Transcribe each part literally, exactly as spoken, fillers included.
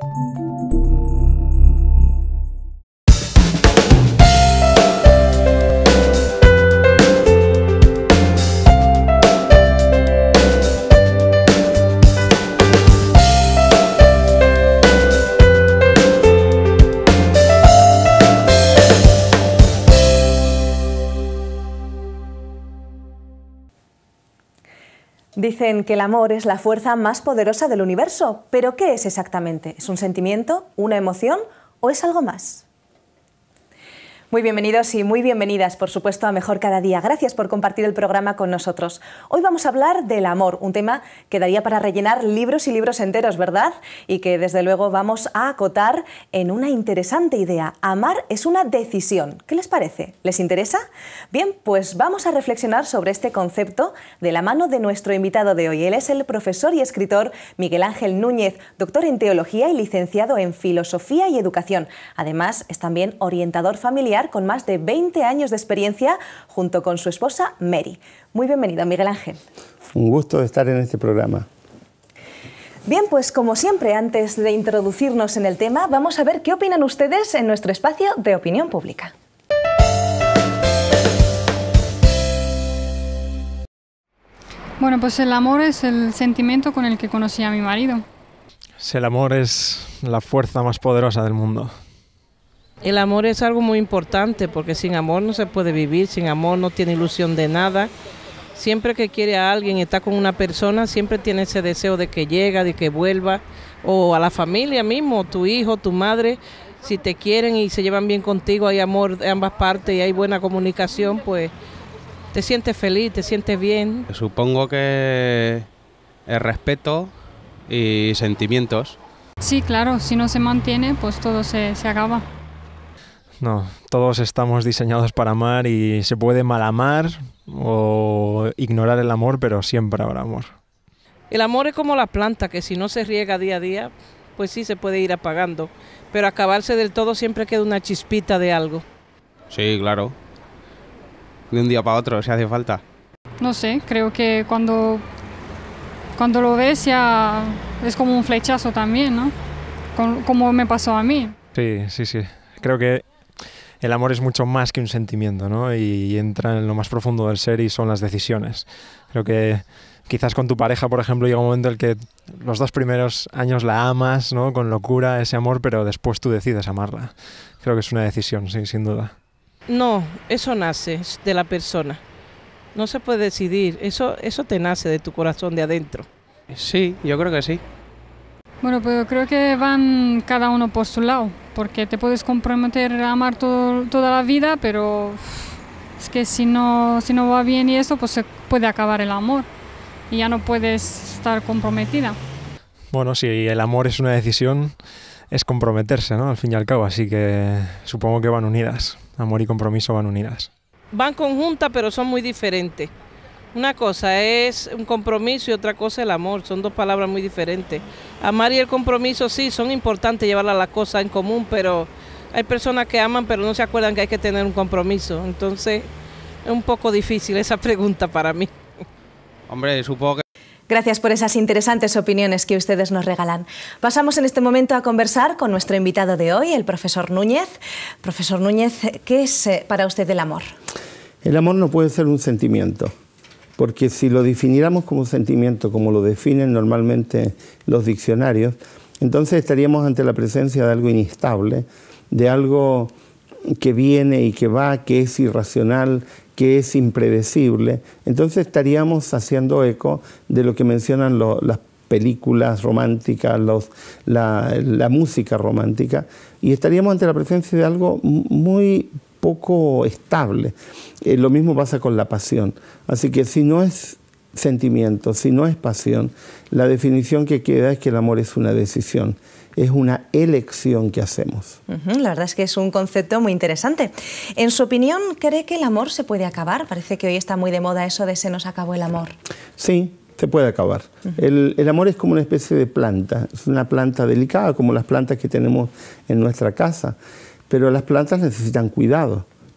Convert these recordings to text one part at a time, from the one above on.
Dicen que el amor es la fuerza más poderosa del universo, pero ¿qué es exactamente? ¿Es un sentimiento, una emoción o es algo más? Muy bienvenidos y muy bienvenidas, por supuesto, a Mejor Cada Día. Gracias por compartir el programa con nosotros. Hoy vamos a hablar del amor, un tema que daría para rellenar libros y libros enteros, ¿verdad? Y que desde luego vamos a acotar en una interesante idea. Amar es una decisión. ¿Qué les parece? ¿Les interesa? Bien, pues vamos a reflexionar sobre este concepto de la mano de nuestro invitado de hoy. Él es el profesor y escritor Miguel Ángel Núñez, doctor en Teología y licenciado en Filosofía y Educación. Además, es también orientador familiar con más de veinte años de experiencia junto con su esposa Mary. Muy bienvenido, Miguel Ángel. Un gusto estar en este programa. Bien, pues como siempre, antes de introducirnos en el tema, vamos a ver qué opinan ustedes en nuestro espacio de opinión pública. Bueno, pues el amor es el sentimiento con el que conocí a mi marido. El amor es la fuerza más poderosa del mundo. El amor es algo muy importante porque sin amor no se puede vivir, sin amor no tiene ilusión de nada. Siempre que quiere a alguien, está con una persona, siempre tiene ese deseo de que llegue, de que vuelva, o a la familia mismo, tu hijo, tu madre, si te quieren y se llevan bien contigo, hay amor de ambas partes y hay buena comunicación, pues te sientes feliz, te sientes bien. Supongo que el respeto y sentimientos. Sí, claro, si no se mantiene, pues todo se, se acaba. No, todos estamos diseñados para amar y se puede mal amar o ignorar el amor, pero siempre habrá amor. El amor es como la planta, que si no se riega día a día, pues sí se puede ir apagando, pero acabarse del todo siempre queda una chispita de algo. Sí, claro. De un día para otro, si hace falta. No sé, creo que cuando, cuando lo ves ya es como un flechazo también, ¿no? Como me pasó a mí. Sí, sí, sí. Creo que el amor es mucho más que un sentimiento, ¿no? Y entra en lo más profundo del ser y son las decisiones. Creo que quizás con tu pareja, por ejemplo, llega un momento en el que los dos primeros años la amas, ¿no? Con locura, ese amor, pero después tú decides amarla. Creo que es una decisión, sí, sin duda. No, eso nace de la persona. No se puede decidir, eso, eso te nace de tu corazón de adentro. Sí, yo creo que sí. Bueno, pero creo que van cada uno por su lado, porque te puedes comprometer a amar todo, toda la vida, pero es que si no, si no va bien y eso, pues se puede acabar el amor y ya no puedes estar comprometida. Bueno, si el amor es una decisión, es comprometerse, ¿no? Al fin y al cabo, así que supongo que van unidas. Amor y compromiso van unidas. Van conjuntas, pero son muy diferentes. Una cosa es un compromiso y otra cosa el amor, son dos palabras muy diferentes. Amar y el compromiso sí, son importantes llevar las cosas en común, pero hay personas que aman pero no se acuerdan que hay que tener un compromiso. Entonces es un poco difícil esa pregunta para mí. Hombre, supongo que... Gracias por esas interesantes opiniones que ustedes nos regalan. Pasamos en este momento a conversar con nuestro invitado de hoy, el profesor Núñez. Profesor Núñez, ¿qué es para usted el amor? El amor no puede ser un sentimiento, porque si lo definiéramos como sentimiento, como lo definen normalmente los diccionarios, entonces estaríamos ante la presencia de algo inestable, de algo que viene y que va, que es irracional, que es impredecible. Entonces estaríamos haciendo eco de lo que mencionan lo, las películas románticas, los, la, la música romántica, y estaríamos ante la presencia de algo muy poco estable. Eh, lo mismo pasa con la pasión. Así que si no es sentimiento, si no es pasión, la definición que queda es que el amor es una decisión, es una elección que hacemos. Uh-huh, la verdad es que es un concepto muy interesante. En su opinión, ¿cree que el amor se puede acabar? Parece que hoy está muy de moda eso de se nos acabó el amor. Sí, se puede acabar. Uh-huh. el, el amor es como una especie de planta, es una planta delicada como las plantas que tenemos en nuestra casa, pero las plantas necesitan cuidado.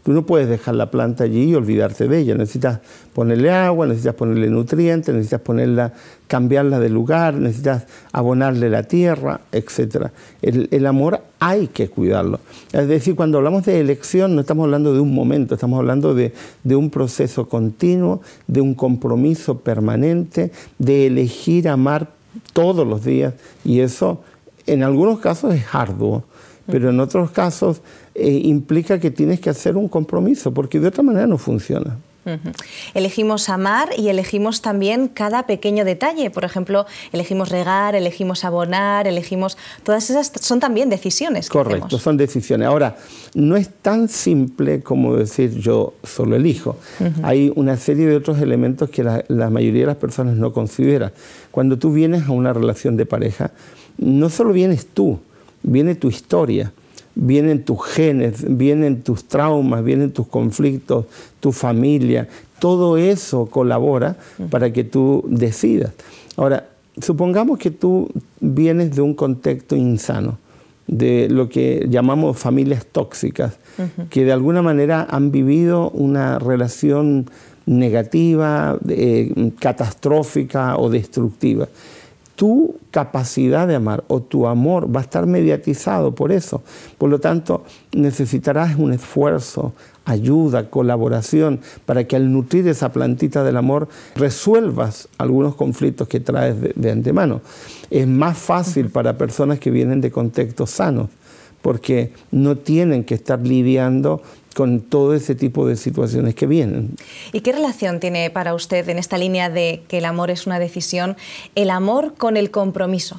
Tú no puedes dejar la planta allí y olvidarte de ella. Necesitas ponerle agua, necesitas ponerle nutrientes, necesitas ponerla, cambiarla de lugar, necesitas abonarle la tierra, etcétera. El, el amor hay que cuidarlo. Es decir, cuando hablamos de elección no estamos hablando de un momento, estamos hablando de, de un proceso continuo, de un compromiso permanente, de elegir amar todos los días, y eso en algunos casos es arduo, pero en otros casos eh, implica que tienes que hacer un compromiso, porque de otra manera no funciona. Uh-huh. Elegimos amar y elegimos también cada pequeño detalle. Por ejemplo, elegimos regar, elegimos abonar, elegimos... Todas esas son también decisiones que Correcto, hacemos. Son decisiones. Ahora, no es tan simple como decir yo solo elijo. Uh-huh. Hay una serie de otros elementos que la, la mayoría de las personas no consideran. Cuando tú vienes a una relación de pareja, no solo vienes tú, viene tu historia, vienen tus genes, vienen tus traumas, vienen tus conflictos, tu familia. Todo eso colabora para que tú decidas. Ahora, supongamos que tú vienes de un contexto insano, de lo que llamamos familias tóxicas, uh-huh. que de alguna manera han vivido una relación negativa, eh, catastrófica o destructiva. Tu capacidad de amar o tu amor va a estar mediatizado por eso. Por lo tanto, necesitarás un esfuerzo, ayuda, colaboración, para que al nutrir esa plantita del amor resuelvas algunos conflictos que traes de, de antemano. Es más fácil para personas que vienen de contextos sanos, porque no tienen que estar lidiando con todo ese tipo de situaciones que vienen. ¿Y qué relación tiene para usted en esta línea de que el amor es una decisión, el amor con el compromiso?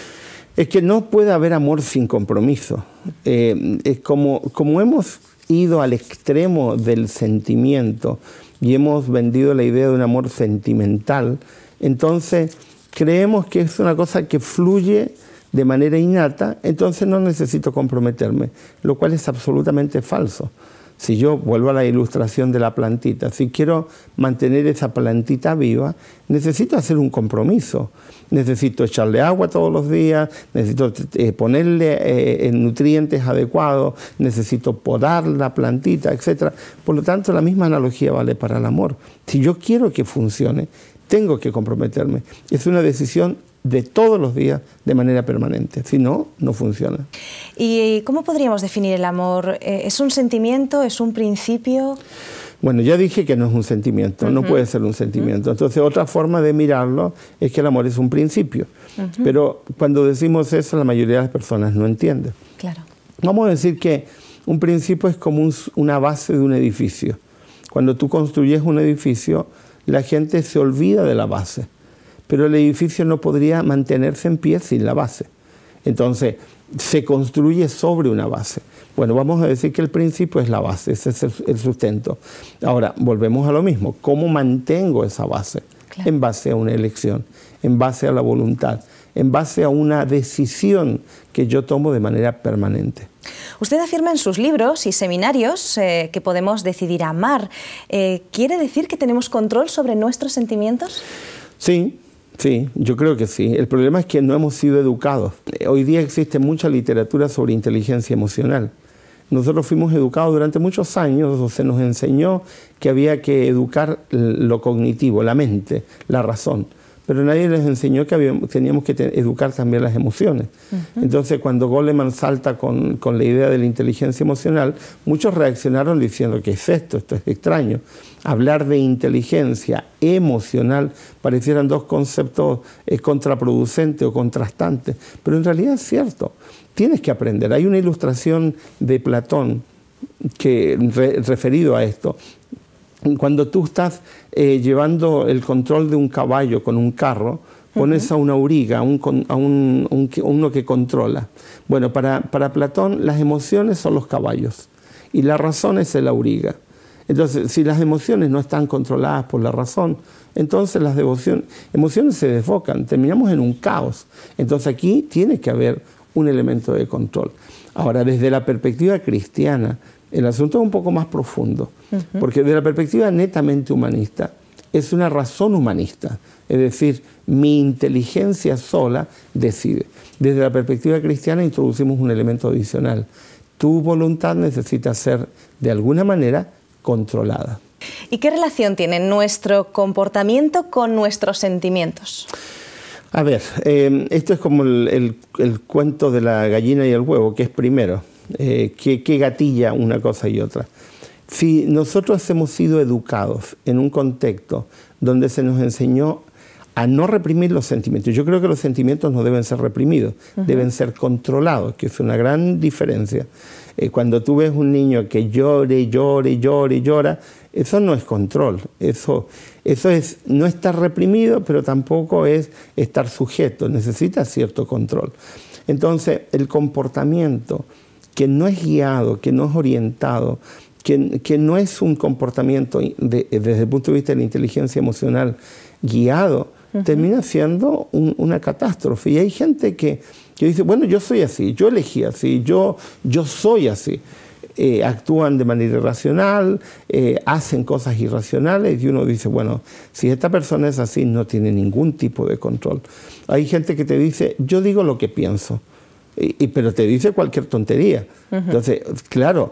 Es que no puede haber amor sin compromiso. Eh, es como, como hemos ido al extremo del sentimiento y hemos vendido la idea de un amor sentimental, entonces creemos que es una cosa que fluye de manera innata, entonces no necesito comprometerme, lo cual es absolutamente falso. Si yo vuelvo a la ilustración de la plantita, si quiero mantener esa plantita viva, necesito hacer un compromiso. Necesito echarle agua todos los días, necesito eh, ponerle eh, nutrientes adecuados, necesito podar la plantita, etcétera. Por lo tanto, la misma analogía vale para el amor. Si yo quiero que funcione, tengo que comprometerme. Es una decisión de todos los días de manera permanente. Si no, no funciona. ¿Y cómo podríamos definir el amor? ¿Es un sentimiento? ¿Es un principio? Bueno, ya dije que no es un sentimiento, uh-huh. no puede ser un sentimiento. Entonces, otra forma de mirarlo es que el amor es un principio. Uh-huh. Pero cuando decimos eso, la mayoría de las personas no entienden. Claro. Vamos a decir que un principio es como un, una base de un edificio. Cuando tú construyes un edificio, la gente se olvida de la base, pero el edificio no podría mantenerse en pie sin la base. Entonces, se construye sobre una base. Bueno, vamos a decir que el principio es la base, ese es el sustento. Ahora, volvemos a lo mismo. ¿Cómo mantengo esa base? Claro. En base a una elección, en base a la voluntad, en base a una decisión que yo tomo de manera permanente. Usted afirma en sus libros y seminarios eh, que podemos decidir amar. Eh, ¿Quiere decir que tenemos control sobre nuestros sentimientos? Sí. Sí, yo creo que sí. El problema es que no hemos sido educados. Hoy día existe mucha literatura sobre inteligencia emocional. Nosotros fuimos educados durante muchos años, o se nos enseñó que había que educar lo cognitivo, la mente, la razón. Pero nadie les enseñó que habíamos, teníamos que te, educar también las emociones. Uh-huh. Entonces, cuando Goleman salta con, con la idea de la inteligencia emocional, muchos reaccionaron diciendo, ¿qué es esto? Esto es extraño. Hablar de inteligencia emocional parecieran dos conceptos eh, contraproducentes o contrastantes, pero en realidad es cierto. Tienes que aprender. Hay una ilustración de Platón que, re, referido a esto. Cuando tú estás eh, llevando el control de un caballo con un carro, pones uh-huh. a una auriga, a, un, a un, un, uno que controla. Bueno, para, para Platón las emociones son los caballos y la razón es el auriga. Entonces, si las emociones no están controladas por la razón, entonces las devoción, emociones se desbocan, terminamos en un caos. Entonces aquí tiene que haber un elemento de control. Ahora, desde la perspectiva cristiana, el asunto es un poco más profundo, uh-huh. porque desde la perspectiva netamente humanista, es una razón humanista, es decir, mi inteligencia sola decide. Desde la perspectiva cristiana introducimos un elemento adicional. tu voluntad necesita ser de alguna manera controlada. ¿Y qué relación tiene nuestro comportamiento con nuestros sentimientos? A ver, eh, esto es como el, el, el cuento de la gallina y el huevo, que es primero, eh, que, que gatilla una cosa y otra. Si nosotros hemos sido educados en un contexto donde se nos enseñó a no reprimir los sentimientos, yo creo que los sentimientos no deben ser reprimidos, uh-huh. deben ser controlados, que es una gran diferencia. Eh, cuando tú ves un niño que llore, llore, llore, llora, eso no es control, eso, eso es no estar reprimido, pero tampoco es estar sujeto, necesita cierto control. Entonces, el comportamiento que no es guiado, que no es orientado, que, que no es un comportamiento de, desde el punto de vista de la inteligencia emocional guiado, uh-huh. termina siendo un, una catástrofe. Y hay gente que, que dice, bueno, yo soy así, yo elegí así, yo, yo soy así. Eh, actúan de manera irracional, eh, hacen cosas irracionales y uno dice, bueno, si esta persona es así, no tiene ningún tipo de control. Hay gente que te dice, yo digo lo que pienso, y, y, pero te dice cualquier tontería. Uh-huh. Entonces, claro,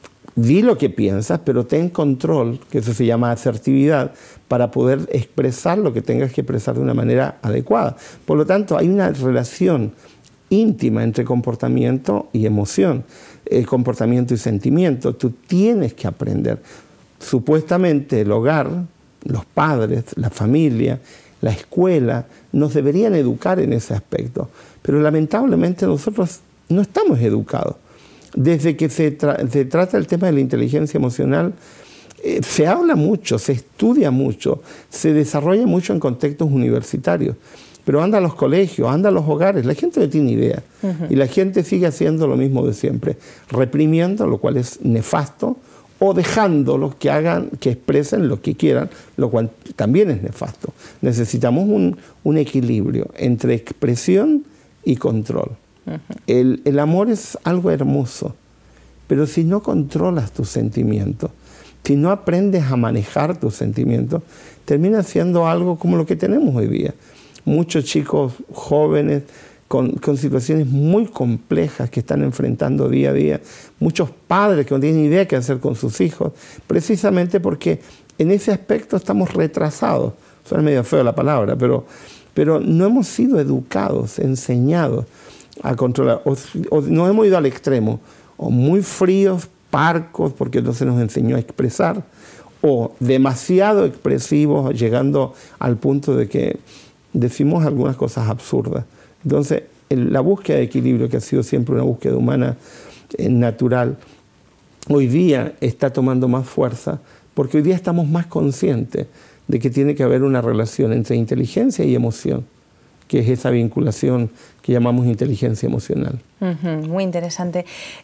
di lo que piensas, pero ten control, que eso se llama asertividad, para poder expresar lo que tengas que expresar de una manera adecuada. Por lo tanto, hay una relación íntima entre comportamiento y emoción, el comportamiento y sentimiento. Tú tienes que aprender. Supuestamente el hogar, los padres, la familia, la escuela, nos deberían educar en ese aspecto. Pero lamentablemente nosotros no estamos educados. Desde que se, tra se trata el tema de la inteligencia emocional, eh, se habla mucho, se estudia mucho, se desarrolla mucho en contextos universitarios. Pero anda a los colegios, anda a los hogares, la gente no tiene idea. Uh-huh. Y la gente sigue haciendo lo mismo de siempre, reprimiendo, lo cual es nefasto, o dejándolos que hagan, que expresen lo que quieran, lo cual también es nefasto. Necesitamos un, un equilibrio entre expresión y control. Uh-huh. el, el amor es algo hermoso, pero si no controlas tus sentimientos, si no aprendes a manejar tus sentimientos, termina siendo algo como lo que tenemos hoy día. Muchos chicos jóvenes con, con situaciones muy complejas que están enfrentando día a día, muchos padres que no tienen idea qué hacer con sus hijos, precisamente porque en ese aspecto estamos retrasados. Suena medio feo la palabra, pero, pero no hemos sido educados, enseñados a controlar, o, o no hemos ido al extremo, o muy fríos, parcos, porque no se nos enseñó a expresar, o demasiado expresivos, llegando al punto de que decimos algunas cosas absurdas. Entonces, el, la búsqueda de equilibrio, que ha sido siempre una búsqueda humana eh, natural, hoy día está tomando más fuerza, porque hoy día estamos más conscientes de que tiene que haber una relación entre inteligencia y emoción, que es esa vinculación que llamamos inteligencia emocional. Uh-huh, muy interesante.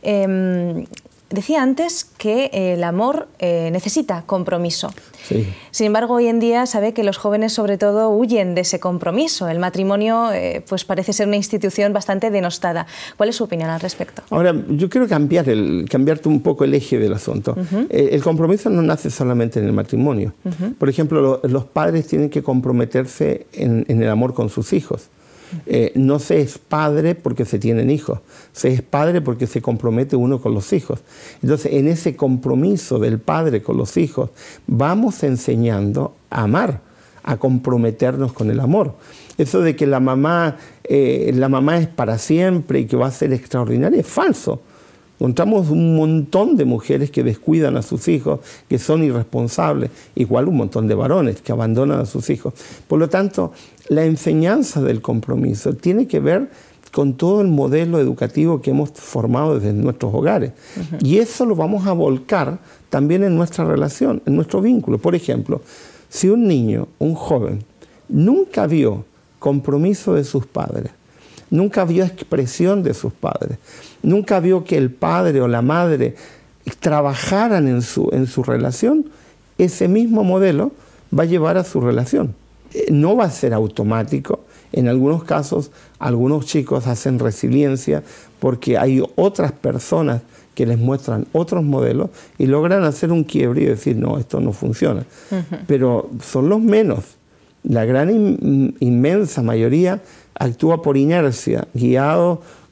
Eh, decía antes que el amor eh, necesita compromiso. Sí. Sin embargo, hoy en día sabe que los jóvenes sobre todo huyen de ese compromiso. El matrimonio eh, pues parece ser una institución bastante denostada. ¿Cuál es su opinión al respecto? Ahora, yo quiero cambiar el, cambiarte un poco el eje del asunto. Uh-huh. eh, el compromiso no nace solamente en el matrimonio. Uh-huh. Por ejemplo, lo, los padres tienen que comprometerse en, en el amor con sus hijos. Eh, no se es padre porque se tienen hijos, se es padre porque se compromete uno con los hijos. Entonces, en ese compromiso del padre con los hijos, vamos enseñando a amar, a comprometernos con el amor. Eso de que la mamá, eh, la mamá es para siempre y que va a ser extraordinaria es falso. Encontramos un montón de mujeres que descuidan a sus hijos, que son irresponsables, igual un montón de varones que abandonan a sus hijos. Por lo tanto, la enseñanza del compromiso tiene que ver con todo el modelo educativo que hemos formado desde nuestros hogares. Uh-huh. Y eso lo vamos a volcar también en nuestra relación, en nuestro vínculo. Por ejemplo, si un niño, un joven, nunca vio compromiso de sus padres, nunca vio expresión de sus padres, nunca vio que el padre o la madre trabajaran en su, en su relación, ese mismo modelo va a llevar a su relación. No va a ser automático. En algunos casos, algunos chicos hacen resiliencia porque hay otras personas que les muestran otros modelos y logran hacer un quiebre y decir, no, esto no funciona. Uh-huh. Pero son los menos. La gran in, inmensa mayoría actúa por inercia, guiado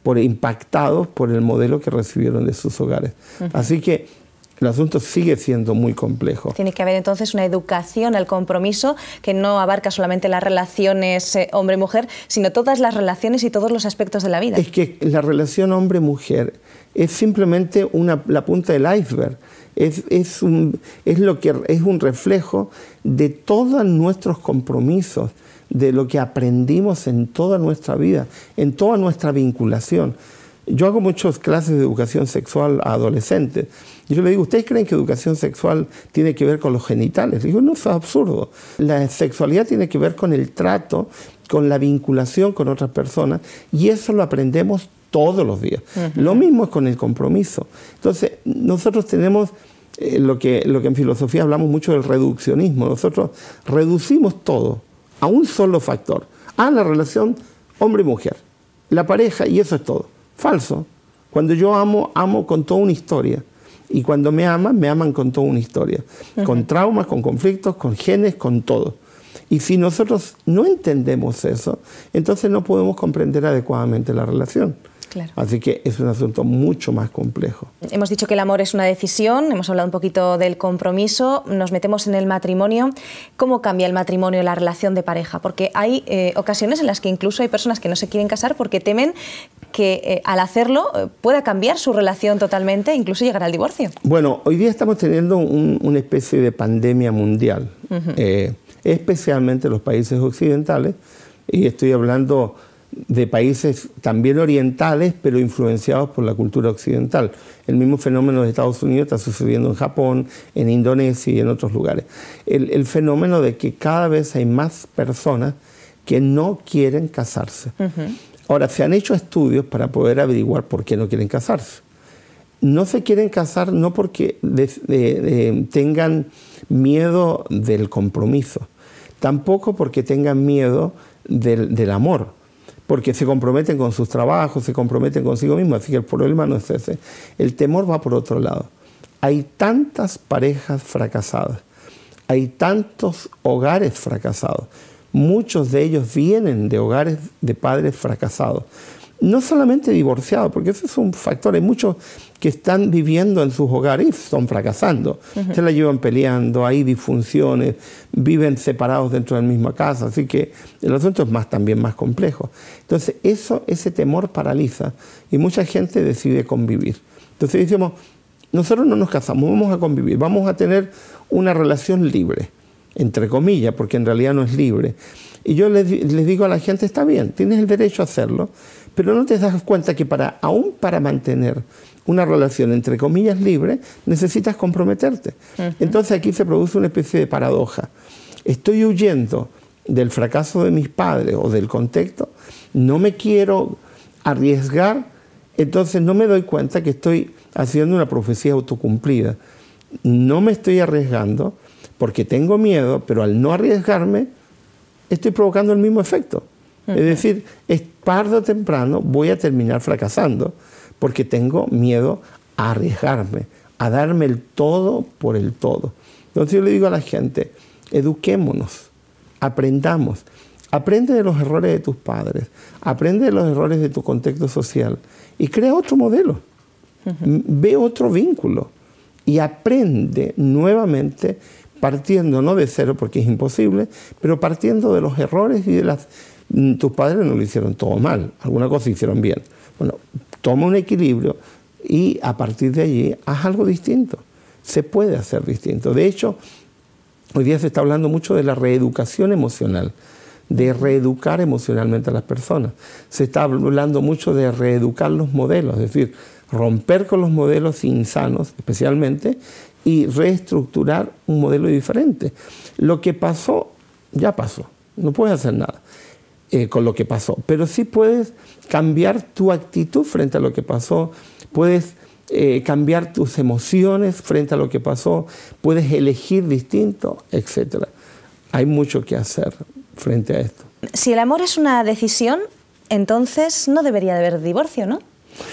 por impactados por el modelo que recibieron de sus hogares. Uh-huh. Así que el asunto sigue siendo muy complejo. Tiene que haber entonces una educación al compromiso que no abarca solamente las relaciones eh, hombre-mujer, sino todas las relaciones y todos los aspectos de la vida. Es que la relación hombre-mujer es simplemente una, la punta del iceberg. Es, es, un, es, lo que, es un reflejo de todos nuestros compromisos, de lo que aprendimos en toda nuestra vida, en toda nuestra vinculación. Yo hago muchas clases de educación sexual a adolescentes. Y yo les digo, ¿ustedes creen que educación sexual tiene que ver con los genitales? Les digo, no, eso es absurdo. La sexualidad tiene que ver con el trato, con la vinculación con otras personas, y eso lo aprendemos todos los días. Uh-huh. Lo mismo es con el compromiso. Entonces, nosotros tenemos eh, lo, que, lo que en filosofía hablamos mucho del reduccionismo. Nosotros reducimos todo a un solo factor, a la relación hombre-mujer, la pareja, y eso es todo. Falso. Cuando yo amo, amo con toda una historia. Y cuando me aman, me aman con toda una historia. Uh-huh. Con traumas, con conflictos, con genes, con todo. Y si nosotros no entendemos eso, entonces no podemos comprender adecuadamente la relación. Claro. Así que es un asunto mucho más complejo. Hemos dicho que el amor es una decisión, hemos hablado un poquito del compromiso, nos metemos en el matrimonio. ¿Cómo cambia el matrimonio, la relación de pareja? Porque hay eh, ocasiones en las que incluso hay personas que no se quieren casar porque temen que eh, al hacerlo eh, pueda cambiar su relación totalmente e incluso llegar al divorcio. Bueno, hoy día estamos teniendo un, una especie de pandemia mundial, uh-huh. eh, especialmente los países occidentales, y estoy hablando de países también orientales, pero influenciados por la cultura occidental. El mismo fenómeno de Estados Unidos está sucediendo en Japón, en Indonesia y en otros lugares. El, el fenómeno de que cada vez hay más personas que no quieren casarse. Uh-huh. Ahora, se han hecho estudios para poder averiguar por qué no quieren casarse. No se quieren casar no porque de, de, de, tengan miedo del compromiso, tampoco porque tengan miedo del, del amor, porque se comprometen con sus trabajos, se comprometen consigo mismos, así que el problema no es ese. El temor va por otro lado. Hay tantas parejas fracasadas, hay tantos hogares fracasados, muchos de ellos vienen de hogares de padres fracasados. No solamente divorciados, porque ese es un factor, hay muchos que están viviendo en sus hogares y están fracasando. Uh-huh. Se la llevan peleando, hay disfunciones, viven separados dentro de la misma casa, así que el asunto es más, también más complejo. Entonces, eso, ese temor paraliza y mucha gente decide convivir. Entonces decimos, nosotros no nos casamos, vamos a convivir, vamos a tener una relación libre, entre comillas, porque en realidad no es libre. Y yo les, les digo a la gente, está bien, tienes el derecho a hacerlo, pero no te das cuenta que para, aún para mantener una relación, entre comillas, libre, necesitas comprometerte. Uh-huh. Entonces aquí se produce una especie de paradoja. Estoy huyendo del fracaso de mis padres o del contexto, no me quiero arriesgar, entonces no me doy cuenta que estoy haciendo una profecía autocumplida. No me estoy arriesgando porque tengo miedo, pero al no arriesgarme, estoy provocando el mismo efecto. Uh-huh. Es decir, es tarde o temprano voy a terminar fracasando porque tengo miedo a arriesgarme, a darme el todo por el todo. Entonces yo le digo a la gente, eduquémonos, aprendamos. Aprende de los errores de tus padres, aprende de los errores de tu contexto social y crea otro modelo. Uh-huh. Ve otro vínculo y aprende nuevamente partiendo no de cero porque es imposible, pero partiendo de los errores y de las... Tus padres no lo hicieron todo mal, alguna cosa hicieron bien. Bueno, toma un equilibrio y a partir de allí haz algo distinto. Se puede hacer distinto. De hecho, hoy día se está hablando mucho de la reeducación emocional, de reeducar emocionalmente a las personas. Se está hablando mucho de reeducar los modelos, es decir, romper con los modelos insanos especialmente y reestructurar un modelo diferente. Lo que pasó, ya pasó, no puedes hacer nada. Eh, con lo que pasó, pero sí puedes cambiar tu actitud frente a lo que pasó, puedes eh, cambiar tus emociones frente a lo que pasó, puedes elegir distinto, etcétera. Hay mucho que hacer frente a esto. Si el amor es una decisión, entonces no debería de haber divorcio, ¿no?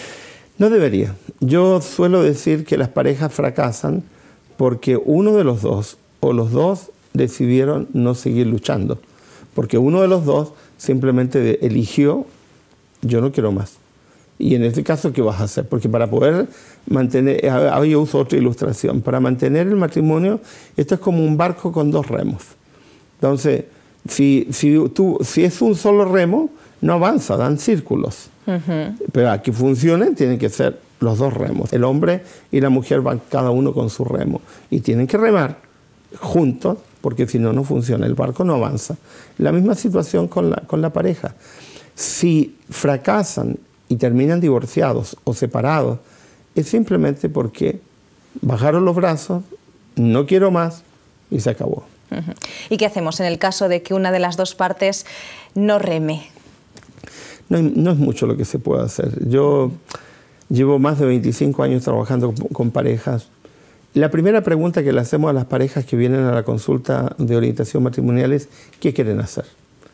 No debería. Yo suelo decir que las parejas fracasan porque uno de los dos o los dos decidieron no seguir luchando, porque uno de los dos simplemente eligió, yo no quiero más. Y en este caso, ¿qué vas a hacer? Porque para poder mantener, ahora yo uso otra ilustración, para mantener el matrimonio, esto es como un barco con dos remos. Entonces, si, si, tú, si es un solo remo, no avanza, dan círculos. Uh-huh. Pero aquí funcione, tienen que ser los dos remos. El hombre y la mujer van cada uno con su remo. Y tienen que remar juntos, porque si no, no funciona. El barco no avanza. La misma situación con la, con la pareja. Si fracasan y terminan divorciados o separados, es simplemente porque bajaron los brazos, no quiero más, y se acabó. Uh-huh. ¿Y qué hacemos en el caso de que una de las dos partes no reme? No, no es mucho lo que se puede hacer. Yo llevo más de veinticinco años trabajando con, con parejas. La primera pregunta que le hacemos a las parejas que vienen a la consulta de orientación matrimonial es ¿qué quieren hacer?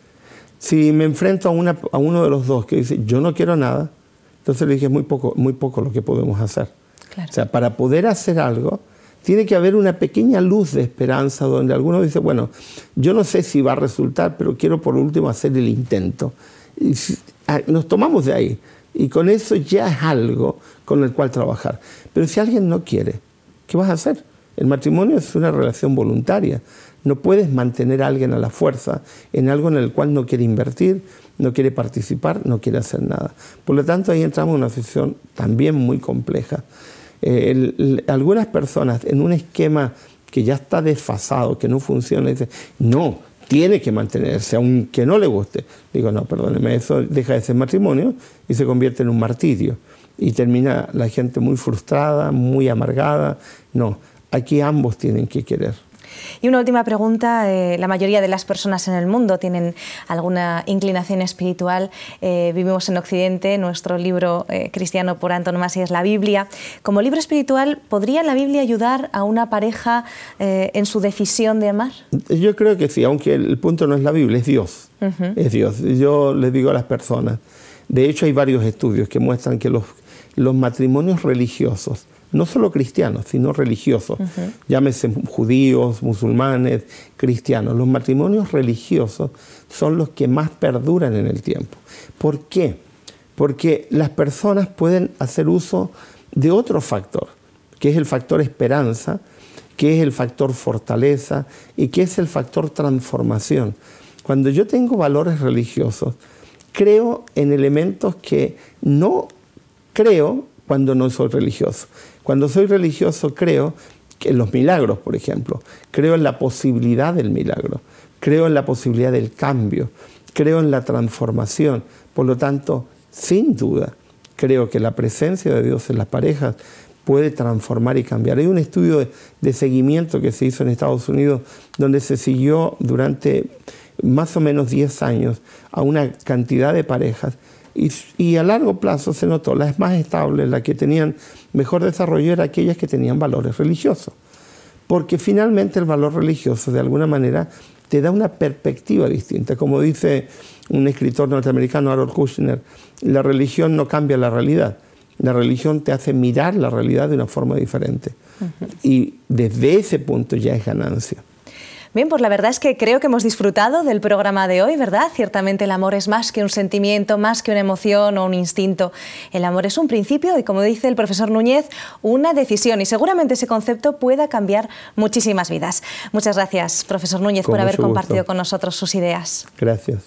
Si me enfrento a, una, a uno de los dos que dice yo no quiero nada, entonces le dije muy poco, muy poco lo que podemos hacer. Claro. O sea, para poder hacer algo, tiene que haber una pequeña luz de esperanza donde alguno dice, bueno, yo no sé si va a resultar, pero quiero por último hacer el intento. Y nos tomamos de ahí. Y con eso ya es algo con el cual trabajar. Pero si alguien no quiere, ¿qué vas a hacer? El matrimonio es una relación voluntaria. No puedes mantener a alguien a la fuerza en algo en el cual no quiere invertir, no quiere participar, no quiere hacer nada. Por lo tanto, ahí entramos en una situación también muy compleja. Eh, el, el, algunas personas en un esquema que ya está desfasado, que no funciona, dicen, no, tiene que mantenerse, aunque no le guste. Digo, no, perdóneme, eso deja de ser matrimonio y se convierte en un martirio. Y termina la gente muy frustrada, muy amargada. No, aquí ambos tienen que querer. Y una última pregunta, eh, la mayoría de las personas en el mundo tienen alguna inclinación espiritual. Eh, vivimos en Occidente, nuestro libro eh, cristiano por antonomasia es la Biblia. Como libro espiritual, ¿podría la Biblia ayudar a una pareja eh, en su decisión de amar? Yo creo que sí, aunque el punto no es la Biblia, es Dios. Uh-huh. Es Dios. Yo les digo a las personas, de hecho hay varios estudios que muestran que los, los matrimonios religiosos, no solo cristianos, sino religiosos, uh-huh. llámese judíos, musulmanes, cristianos. Los matrimonios religiosos son los que más perduran en el tiempo. ¿Por qué? Porque las personas pueden hacer uso de otro factor, que es el factor esperanza, que es el factor fortaleza y que es el factor transformación. Cuando yo tengo valores religiosos, creo en elementos que no creo cuando no soy religioso. Cuando soy religioso creo que en los milagros, por ejemplo, creo en la posibilidad del milagro, creo en la posibilidad del cambio, creo en la transformación. Por lo tanto, sin duda, creo que la presencia de Dios en las parejas puede transformar y cambiar. Hay un estudio de, de seguimiento que se hizo en Estados Unidos donde se siguió durante más o menos diez años a una cantidad de parejas y, y a largo plazo se notó las más estables, las que tenían mejor desarrollo eran aquellas que tenían valores religiosos. Porque finalmente el valor religioso de alguna manera te da una perspectiva distinta. Como dice un escritor norteamericano, Harold Kushner, la religión no cambia la realidad. La religión te hace mirar la realidad de una forma diferente. Uh-huh. Y desde ese punto ya es ganancia. Bien, pues la verdad es que creo que hemos disfrutado del programa de hoy, ¿verdad? Ciertamente el amor es más que un sentimiento, más que una emoción o un instinto. El amor es un principio y, como dice el profesor Núñez, una decisión. Y seguramente ese concepto pueda cambiar muchísimas vidas. Muchas gracias, profesor Núñez, con por haber compartido gusto. con nosotros sus ideas. Gracias.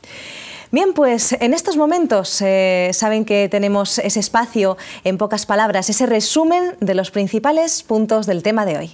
Bien, pues en estos momentos eh, saben que tenemos ese espacio, en pocas palabras, ese resumen de los principales puntos del tema de hoy.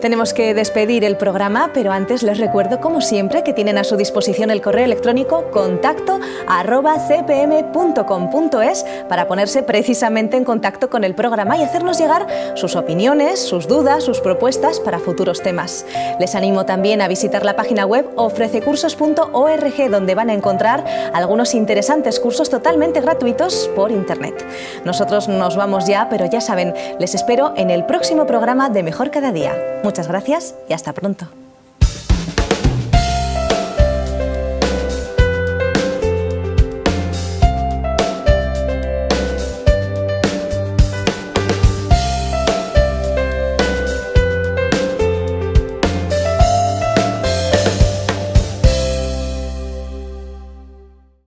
Tenemos que despedir el programa, pero antes les recuerdo, como siempre, que tienen a su disposición el correo electrónico contacto arroba c p m punto com punto es para ponerse precisamente en contacto con el programa y hacernos llegar sus opiniones, sus dudas, sus propuestas para futuros temas. Les animo también a visitar la página web ofrececursos punto org, donde van a encontrar algunos interesantes cursos totalmente gratuitos por internet. Nosotros nos vamos ya, pero ya saben, les espero en el próximo programa de Mejor Cada Día. Muchas gracias y hasta pronto.